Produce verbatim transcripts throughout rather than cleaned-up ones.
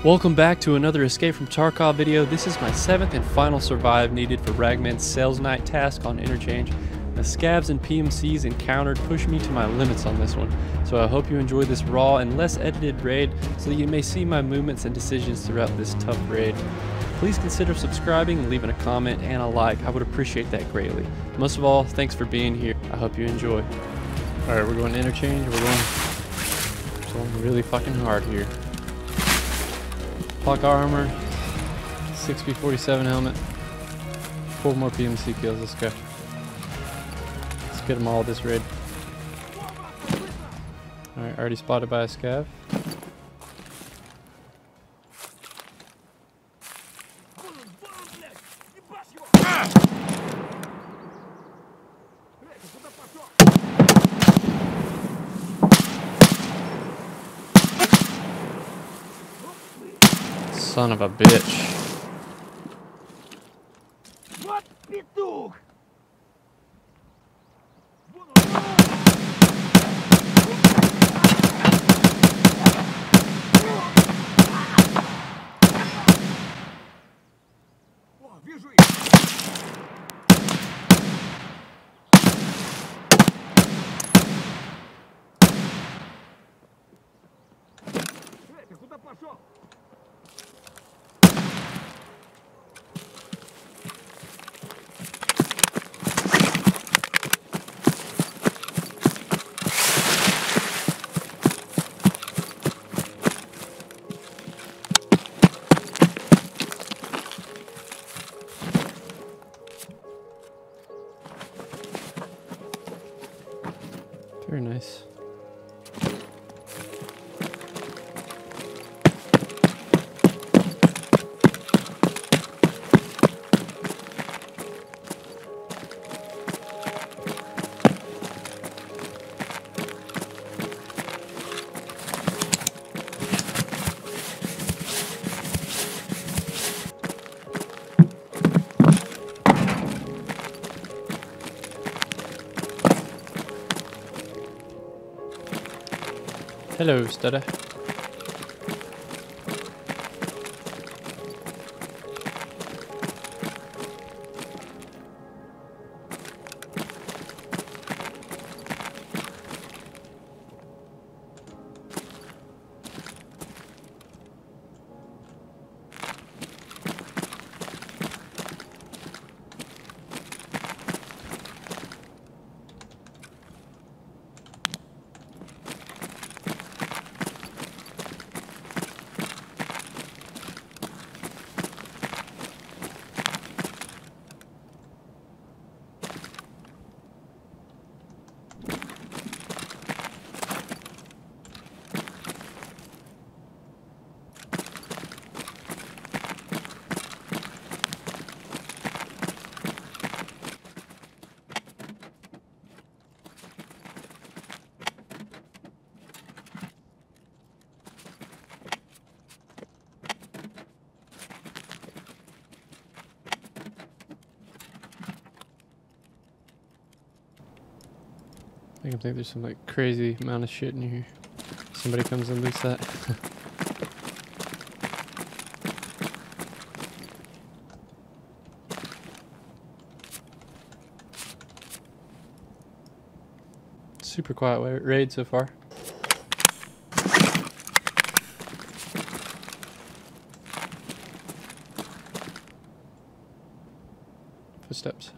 Welcome back to another Escape from Tarkov video. This is my seventh and final survive needed for Ragman's Sales Night task on Interchange. The scavs and P M Cs encountered pushed me to my limits on this one, so I hope you enjoy this raw and less edited raid so that you may see my movements and decisions throughout this tough raid. Please consider subscribing and leaving a comment and a like. I would appreciate that greatly. Most of all, thanks for being here. I hope you enjoy. Alright, we're going to Interchange. We're going, we're going really fucking hard here. PACA armor, six B forty-seven helmet, four more P M C kills. Let's go. Let's get them all this raid. Alright, already spotted by a scav. Son of a bitch. What петух? О, вижу их. Эй, ты куда пошел? Very nice. Hello, stutter. I can think there's some like crazy amount of shit in here. Somebody comes and loots that. Super quiet raid so far. Footsteps.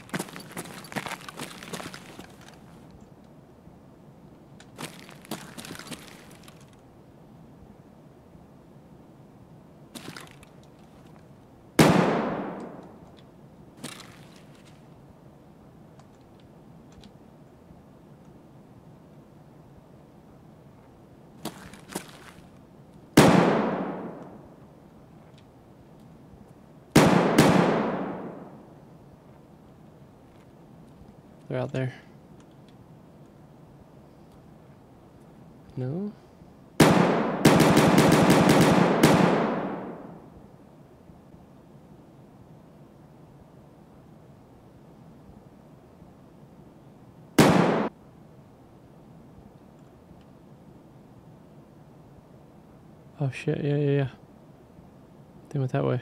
They're out there. No? Oh shit, yeah, yeah, yeah. They went that way.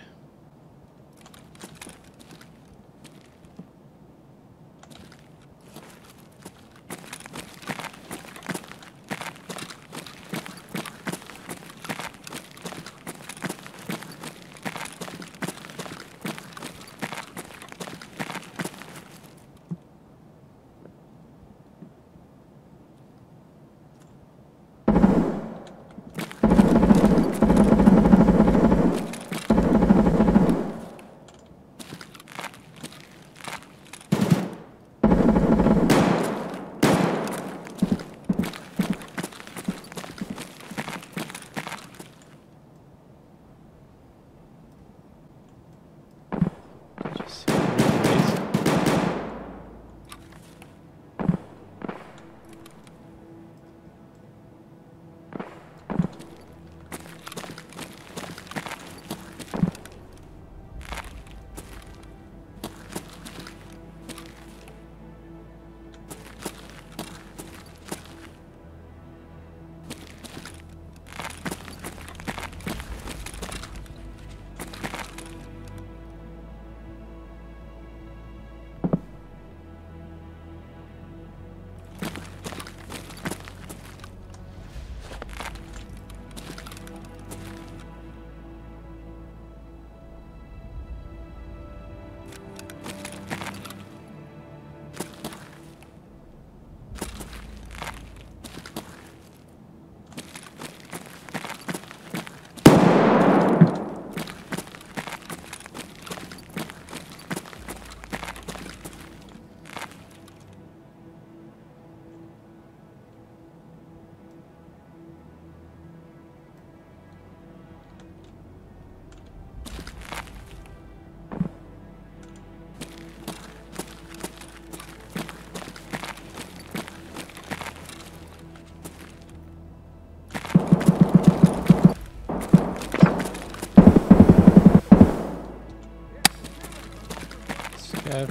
Scav.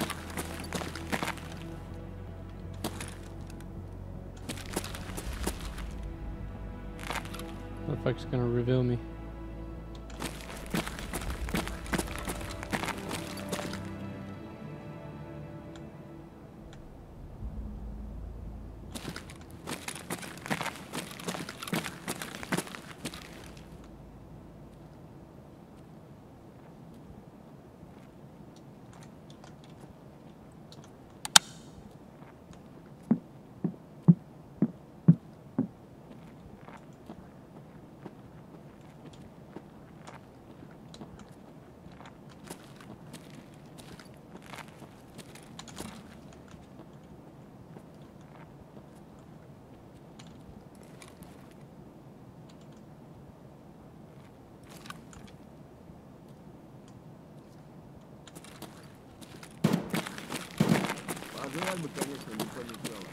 Motherfucker's gonna reveal me. Пожелать бы, конечно, не полетело.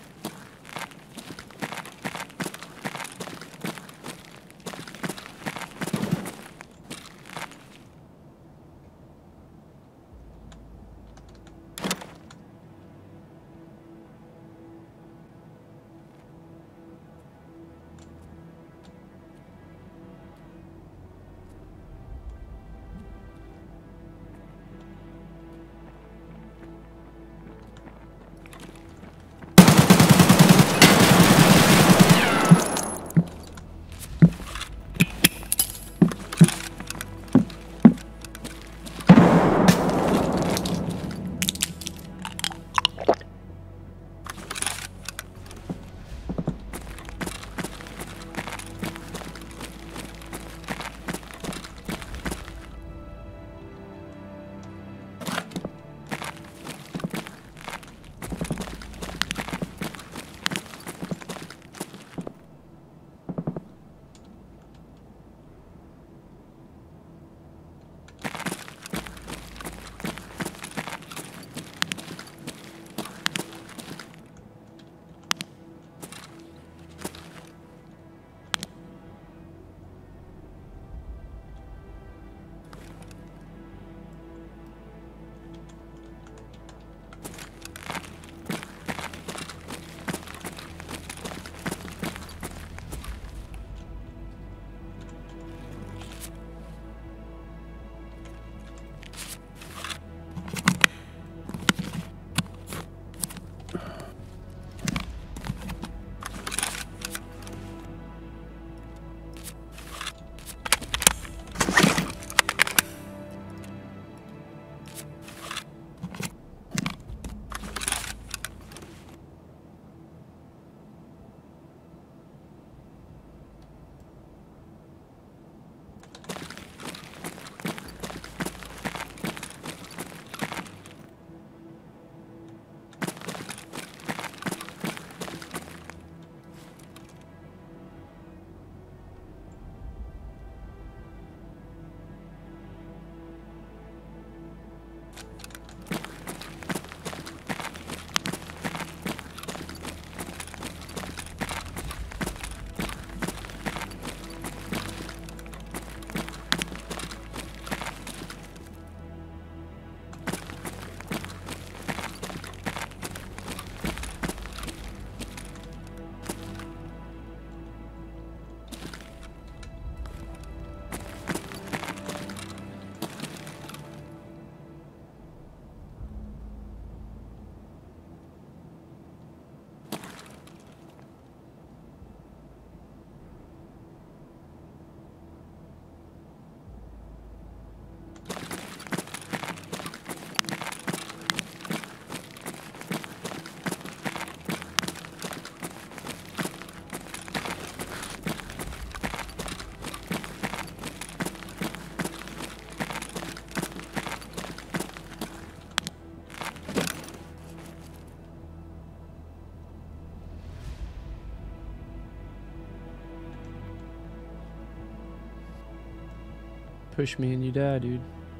Push me and you die, dude.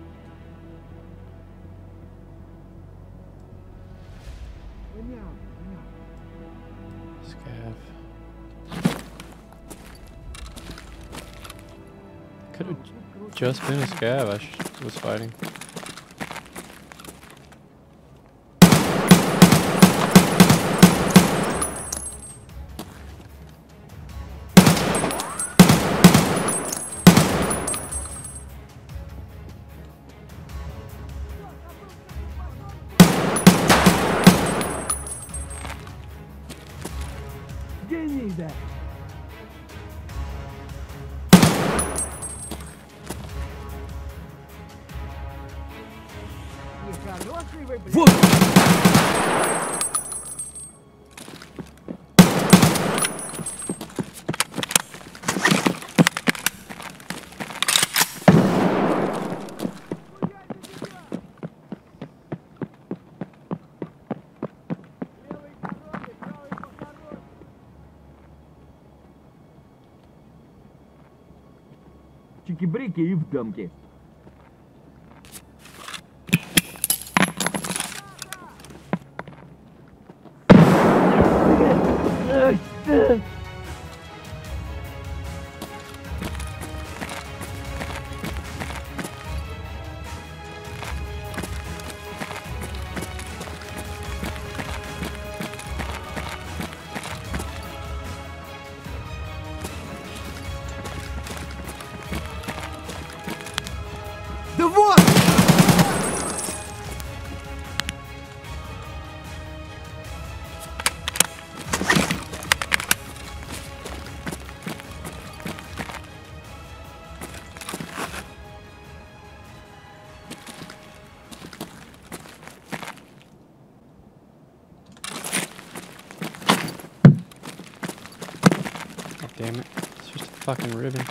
Scav. Could have just been a scav I sh was fighting. Вот! Чики-брики и в дамки. Да вот! God damn it. It's just a fucking ribbon.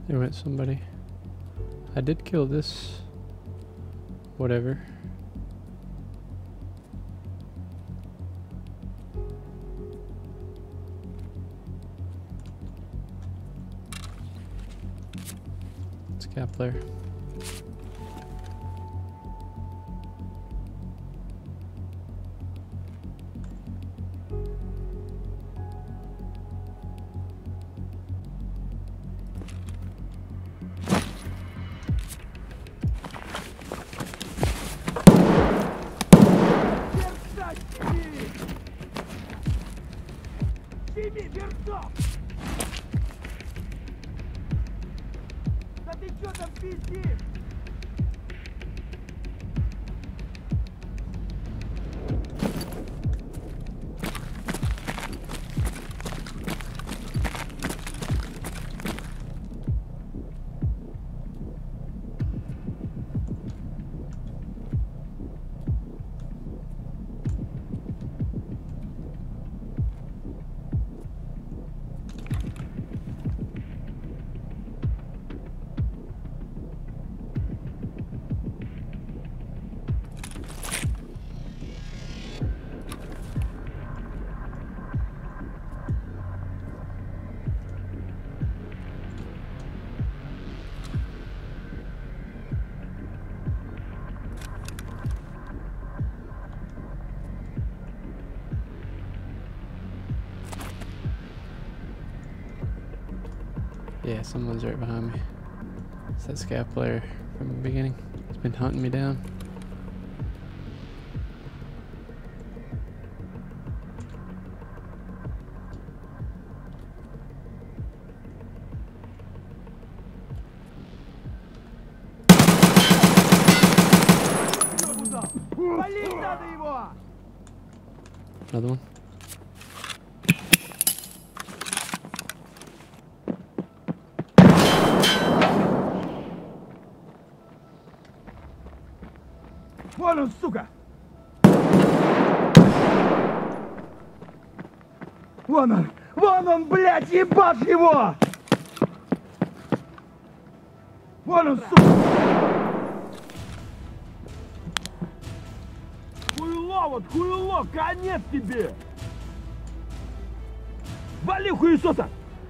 There went somebody. I did kill this. Whatever. Scat player. Yeah, someone's right behind me. It's that scat player from the beginning. He's been hunting me down. Another one. Вон он, сука! Вон он! Вон он, блядь, ебашь его! Вон он, сука! Хуйло вот, хуйло, конец тебе! Вали хуесоса!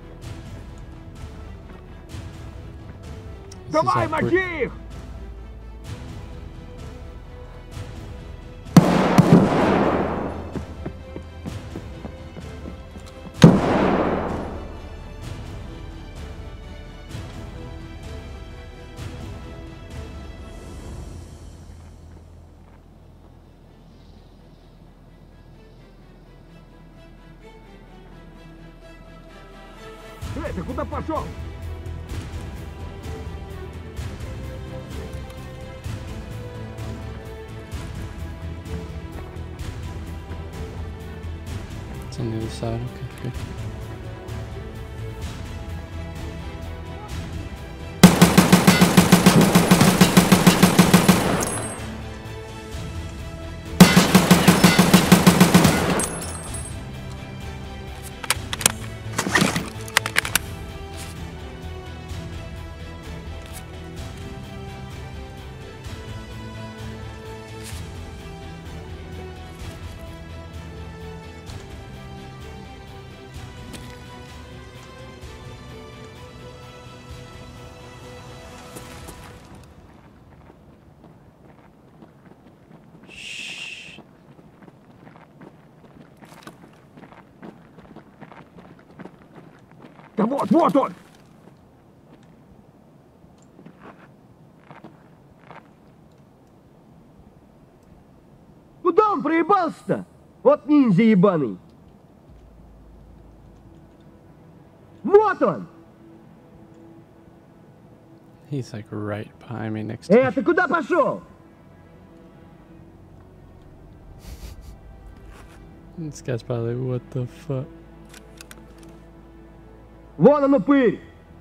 Давай, мочи их! Эй, ты куда пошел? It's on the other side, okay, good. Да вот, вот он! Куда он проебался-то? Вот ниндзя ебаный! Вот он! He's like right behind me next to Э, me. ты куда пошел? This guy's probably like, what the fuck? Вон он, упырь!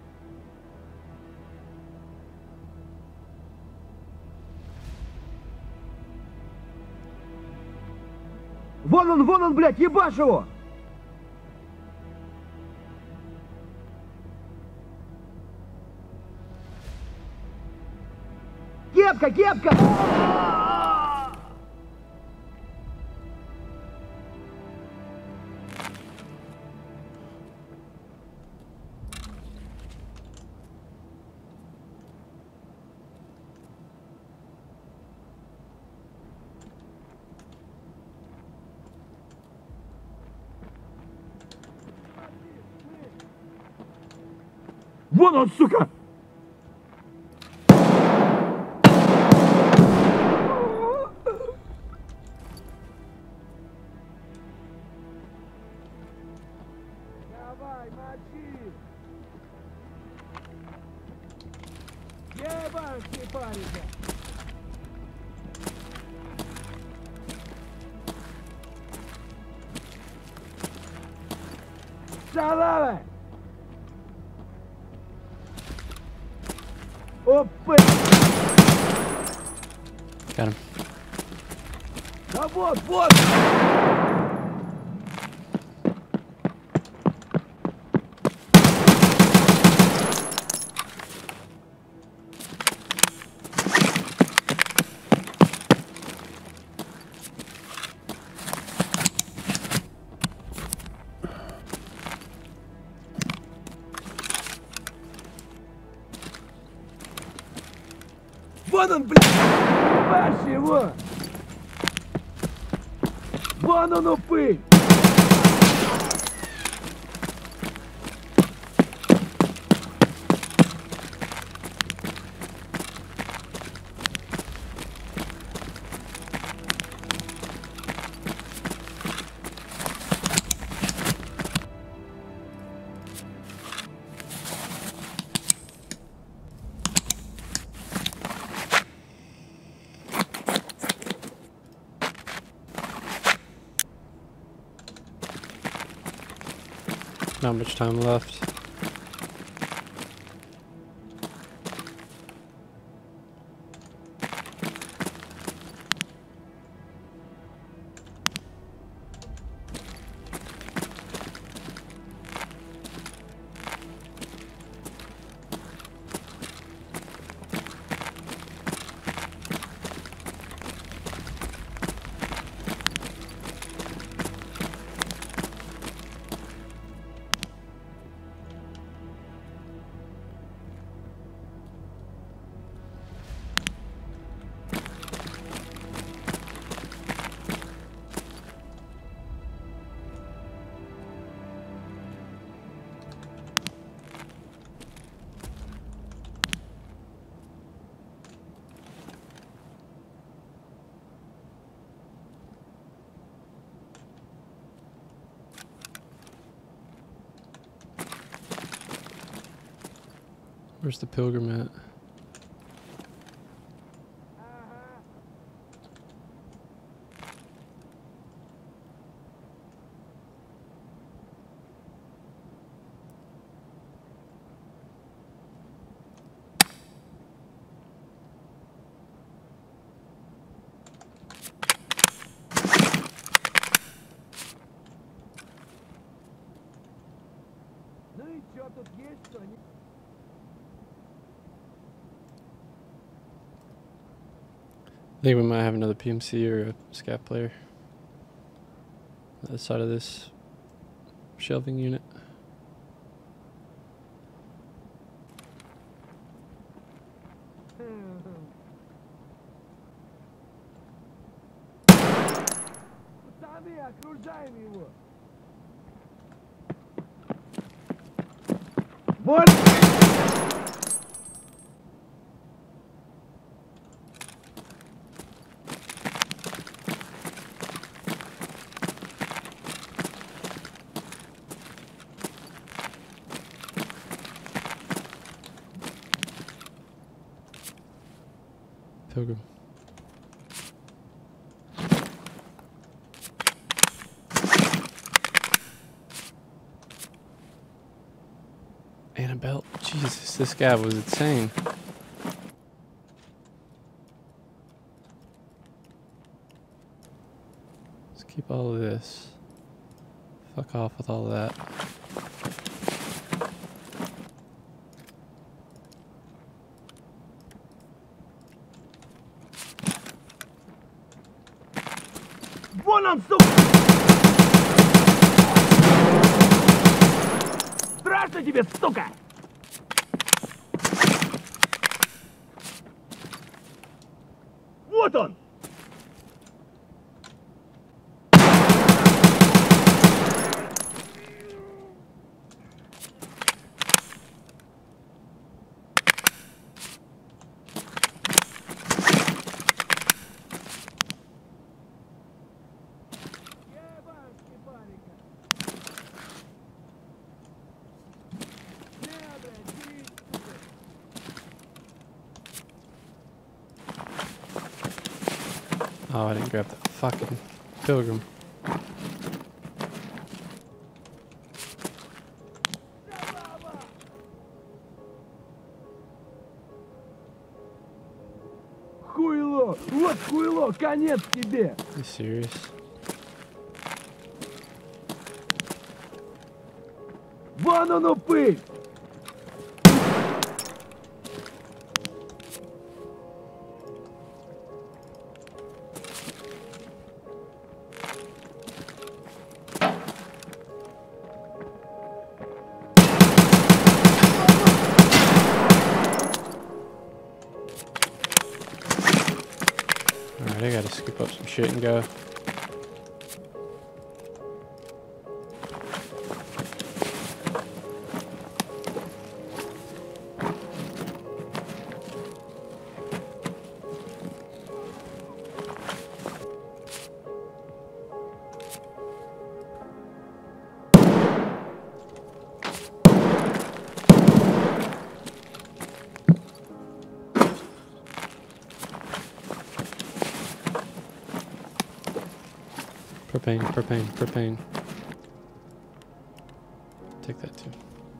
Вон он, вон он, блядь, ебашь его! Кепка, кепка! Вон он, сука! Давай, мочи! Ебанский парень! Шалава! Опа! Got him. Да вот, вот! Вон он, блядь! Ебашь его! Вон он, упырь! Not much time left. Where's the pilgrim at? Ну и чё, тут есть что-нибудь? I think we might have another P M C or a scat player on the side of this shelving unit. Пацаны, окружаем его! Вот! Pilgrim. Annabelle. Jesus, this guy was insane. Let's keep all of this. Fuck off with all of that. он, сука! Страшно тебе, сука! Вот он! Oh, I didn't grab the fucking pilgrim. Хуйло! Вот хуйло! Конец тебе! Are you serious? Вон он упырь! Alright, I gotta scoop up some shit and go. Propane, propane, propane. Take that too.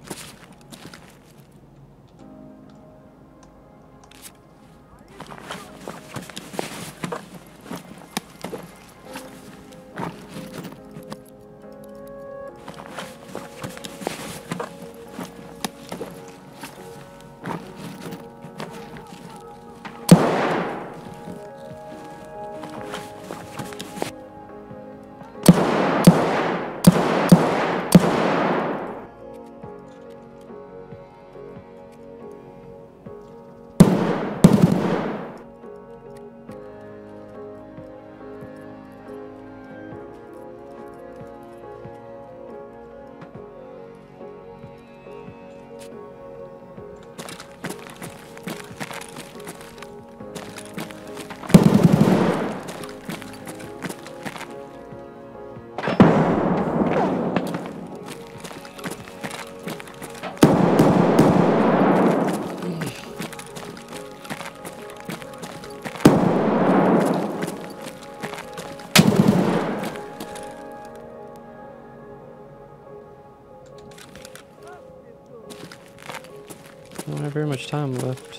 I don't have very much time left.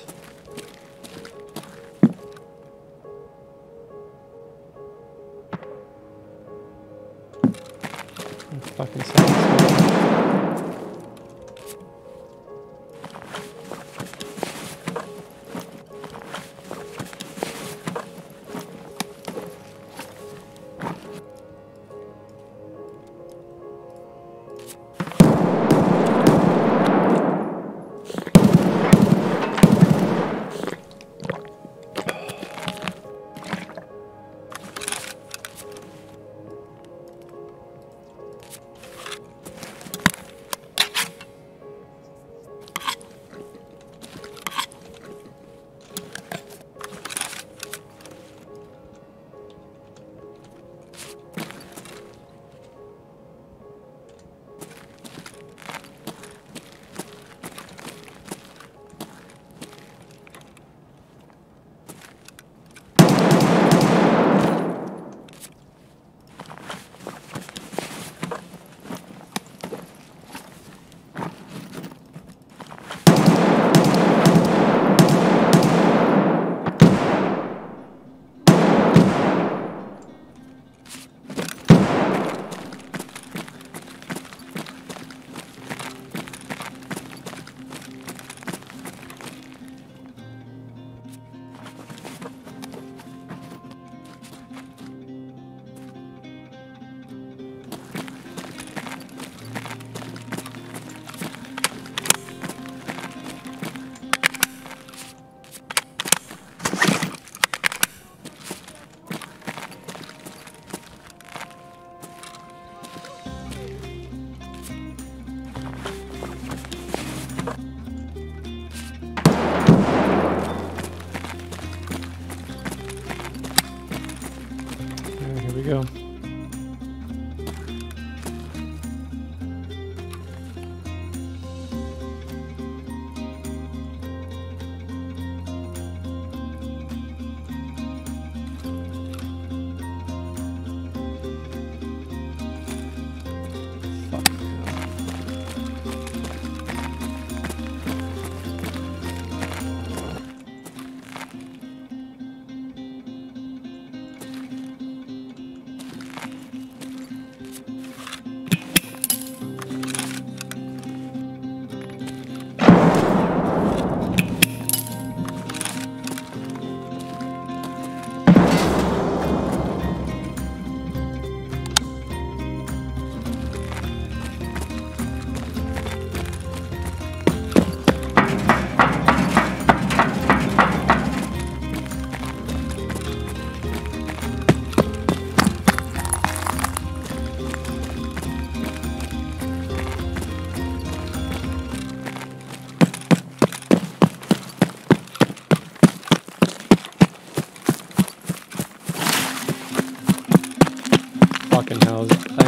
I'm fucking silence.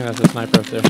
that's a sniper up there.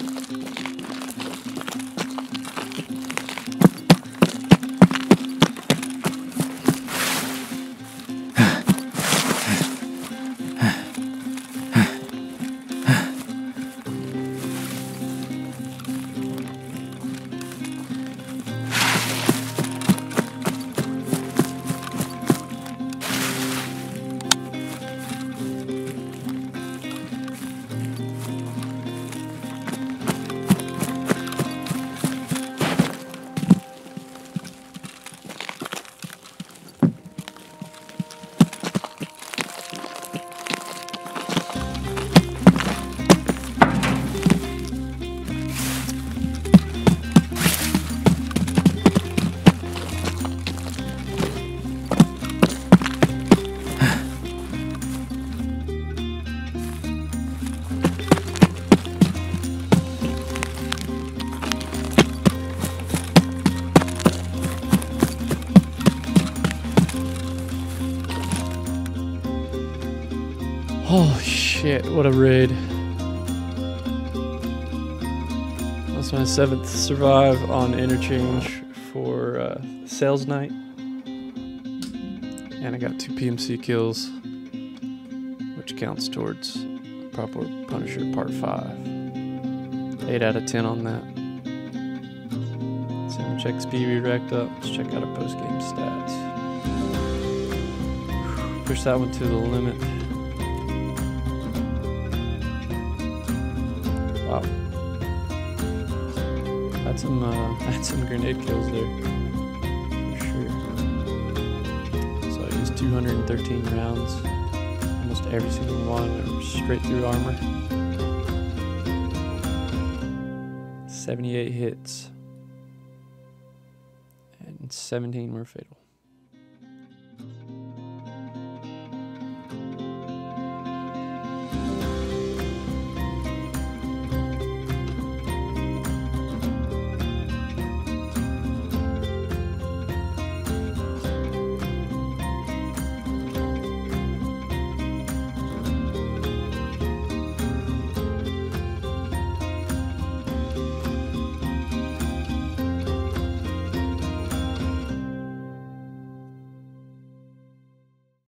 Oh shit, what a raid. That's my seventh survive on Interchange for uh, sales night. And I got two P M C kills, which counts towards Prapor Punisher Part five. eight out of ten on that. So check X P we racked up. Let's check out our post-game stats. Push that one to the limit. Wow. Had some, uh, had some grenade kills there, for sure. So I used two hundred thirteen rounds, almost every single one, and straight through armor. seventy-eight hits, and seventeen were fatal.